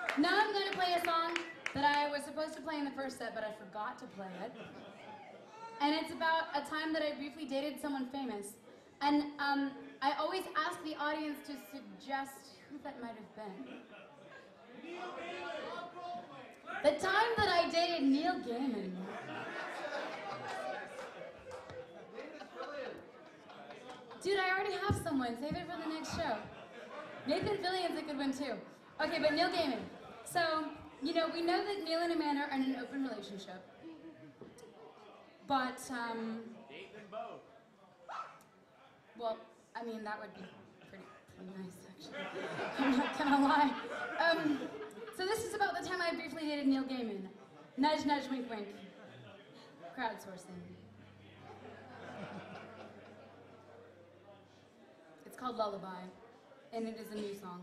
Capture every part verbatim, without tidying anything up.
Now I'm going to play a song that I was supposed to play in the first set, but I forgot to play it. And it's about a time that I briefly dated someone famous. And um, I always ask the audience to suggest who that might have been. The time that I dated Neil Gaiman. Dude, I already have someone. Save it for the next show. Nathan Fillion's a good one too. Okay, but Neil Gaiman. So, you know, we know that Neil and Amanda are in an open relationship. But, um... Date them both. Well, I mean, that would be pretty, pretty nice, actually. I'm not gonna lie. Um, so this is about the time I briefly dated Neil Gaiman. Nudge, nudge, wink, wink. Crowdsourcing. It's called Lullaby, and it is a new song.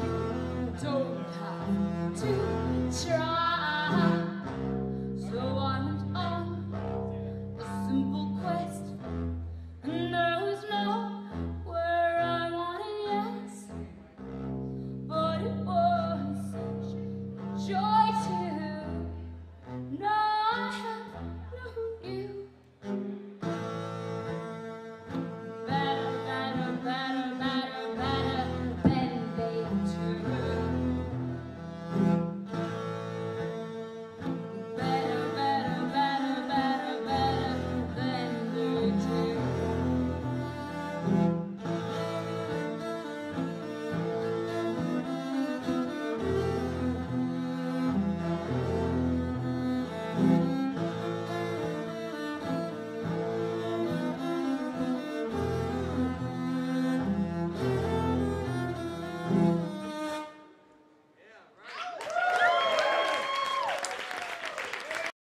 Try. So I